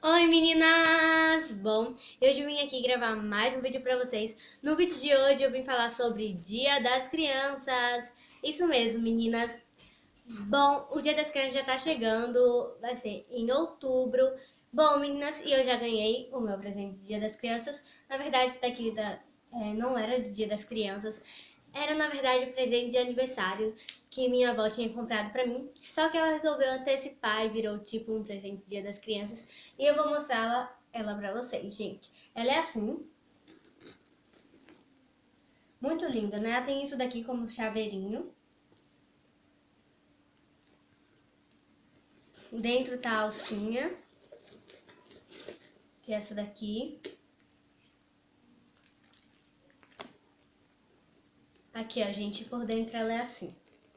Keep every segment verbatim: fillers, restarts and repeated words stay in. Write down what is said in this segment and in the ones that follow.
Oi meninas! Bom, hoje eu vim aqui gravar mais um vídeo pra vocês. No vídeo de hoje eu vim falar sobre Dia das Crianças. Isso mesmo, meninas. Bom, o Dia das Crianças já tá chegando, vai ser em outubro. Bom, meninas, e eu já ganhei o meu presente de Dia das Crianças. Na verdade, isso daqui da, é, não era de Dia das Crianças. Era, na verdade, o presente de aniversário que minha avó tinha comprado pra mim. Só que ela resolveu antecipar e virou tipo um presente de Dia das Crianças. E eu vou mostrar ela, ela pra vocês, gente. Ela é assim. Muito linda, né? Ela tem isso daqui como chaveirinho. Dentro tá a alcinha, que é essa daqui. Aqui, ó, gente, por dentro ela é assim.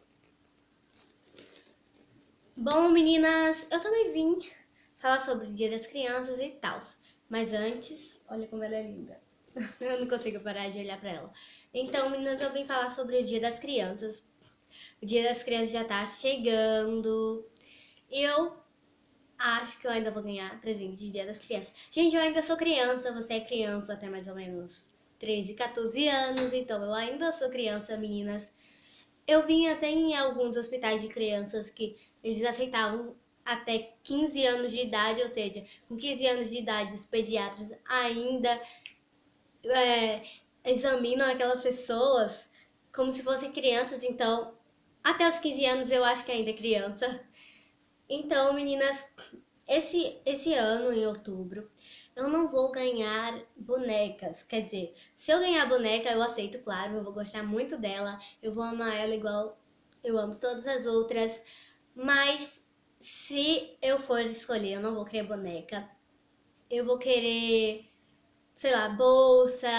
Bom, meninas, eu também vim falar sobre o Dia das Crianças e tal. Mas antes, olha como ela é linda. Eu não consigo parar de olhar pra ela. Então, meninas, eu vim falar sobre o Dia das Crianças. O Dia das Crianças já tá chegando. Eu acho que eu ainda vou ganhar presente de Dia das Crianças. Gente, eu ainda sou criança, você é criança até mais ou menos treze, quatorze anos, então eu ainda sou criança, meninas. Eu vim até em alguns hospitais de crianças que eles aceitavam até quinze anos de idade, ou seja, com quinze anos de idade os pediatras ainda é, examinam aquelas pessoas como se fossem crianças, então até os quinze anos eu acho que ainda é criança. Então, meninas, esse, esse ano, em outubro, eu não vou ganhar bonecas. Quer dizer, se eu ganhar boneca, eu aceito, claro, eu vou gostar muito dela, eu vou amar ela igual eu amo todas as outras. Mas se eu for escolher, eu não vou querer boneca. Eu vou querer, sei lá, bolsa,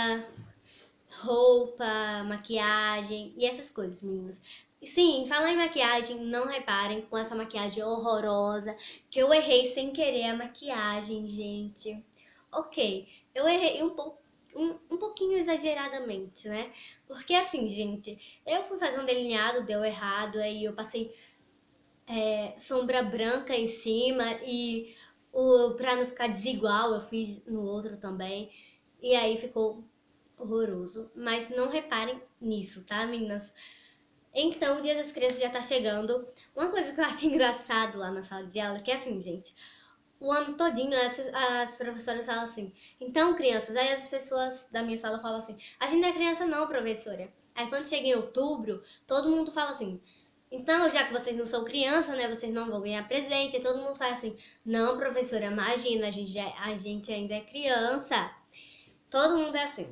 roupa, maquiagem e essas coisas, meninas. Sim, falando em maquiagem, não reparem com essa maquiagem horrorosa, que eu errei sem querer a maquiagem, gente. Ok, eu errei um pouco, um, um pouquinho exageradamente, né? Porque assim, gente, eu fui fazer um delineado, deu errado, aí eu passei é, sombra branca em cima e o, pra não ficar desigual, eu fiz no outro também. E aí ficou horroroso. Mas não reparem nisso, tá, meninas? Então, o Dia das Crianças já tá chegando. Uma coisa que eu acho engraçado lá na sala de aula, que é assim, gente, o ano todinho as, as professoras falam assim, então, crianças, aí as pessoas da minha sala falam assim, a gente não é criança não, professora. Aí quando chega em outubro, todo mundo fala assim, então, já que vocês não são criança, né, vocês não vão ganhar presente, e todo mundo fala assim, não, professora, imagina, a gente, já, a gente ainda é criança. Todo mundo é assim.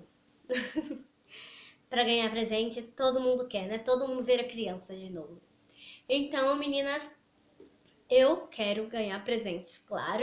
Pra ganhar presente, todo mundo quer, né? Todo mundo vira criança de novo. Então, meninas, eu quero ganhar presentes, claro.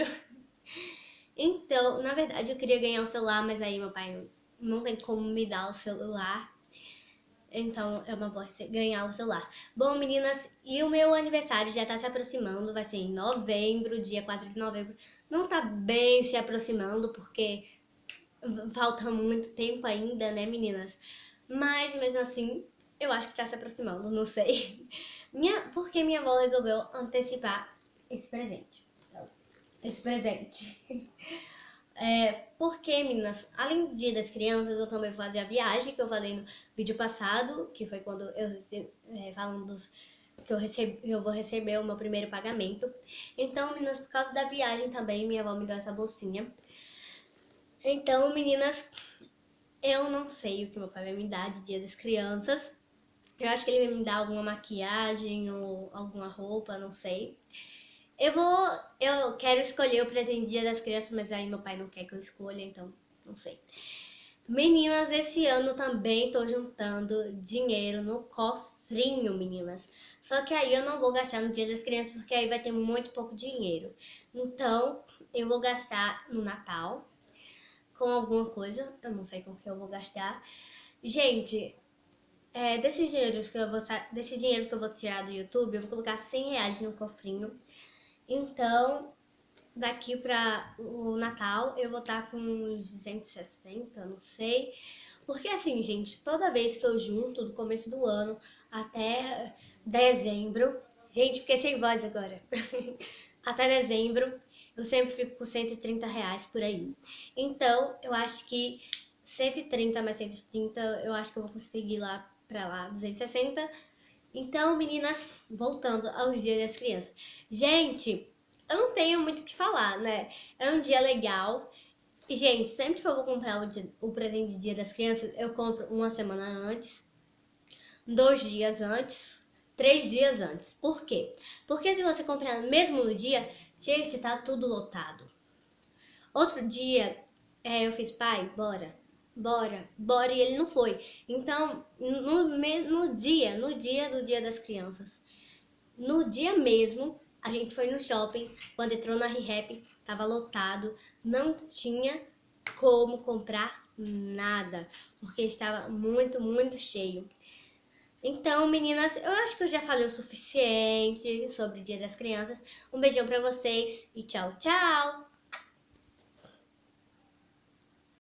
Então, na verdade, eu queria ganhar um celular, mas aí meu pai não tem como me dar o celular. Então, eu não vou ganhar o celular. Bom, meninas, e o meu aniversário já tá se aproximando. Vai ser em novembro, dia quatro de novembro. Não tá bem se aproximando, porque falta muito tempo ainda, né, meninas? Mas, mesmo assim, eu acho que tá se aproximando, não sei. Minha, porque minha avó resolveu antecipar esse presente. Esse presente. É, porque, meninas, além do Dia das Crianças, eu também vou fazer a viagem que eu falei no vídeo passado, que foi quando eu é, falando dos, que eu, recebi, eu vou receber o meu primeiro pagamento. Então, meninas, por causa da viagem também, minha avó me deu essa bolsinha. Então, meninas, eu não sei o que meu pai vai me dar de Dia das Crianças. Eu acho que ele vai me dar alguma maquiagem ou alguma roupa, não sei. Eu vou, eu quero escolher o presente de Dia das Crianças, mas aí meu pai não quer que eu escolha, então não sei. Meninas, esse ano também tô juntando dinheiro no cofrinho, meninas. Só que aí eu não vou gastar no Dia das Crianças, porque aí vai ter muito pouco dinheiro. Então, eu vou gastar no Natal com alguma coisa, eu não sei com que eu vou gastar. Gente, é, desse, dinheiro que eu vou, desse dinheiro que eu vou tirar do YouTube, eu vou colocar cem reais no cofrinho. Então, daqui para o Natal, eu vou estar com uns duzentos e sessenta, não sei. Porque assim, gente, toda vez que eu junto, do começo do ano até dezembro... Gente, fiquei sem voz agora. Até dezembro, eu sempre fico com cento e trinta reais por aí. Então, eu acho que cento e trinta mais cento e trinta, eu acho que eu vou conseguir lá pra lá, duzentos e sessenta. Então, meninas, voltando aos dias das crianças. Gente, eu não tenho muito o que falar, né? É um dia legal. E, gente, sempre que eu vou comprar o, dia, o presente de Dia das Crianças, eu compro uma semana antes, dois dias antes, três dias antes. Por quê? Porque se você comprar mesmo no dia, gente, tá tudo lotado. Outro dia, é, eu fiz, pai, bora, bora, bora, e ele não foi. Então, no, no dia, no dia do Dia das Crianças, no dia mesmo, a gente foi no shopping, quando entrou na ReHap, tava lotado, não tinha como comprar nada, porque estava muito, muito cheio. Então, meninas, eu acho que eu já falei o suficiente sobre o Dia das Crianças. Um beijão pra vocês e tchau, tchau!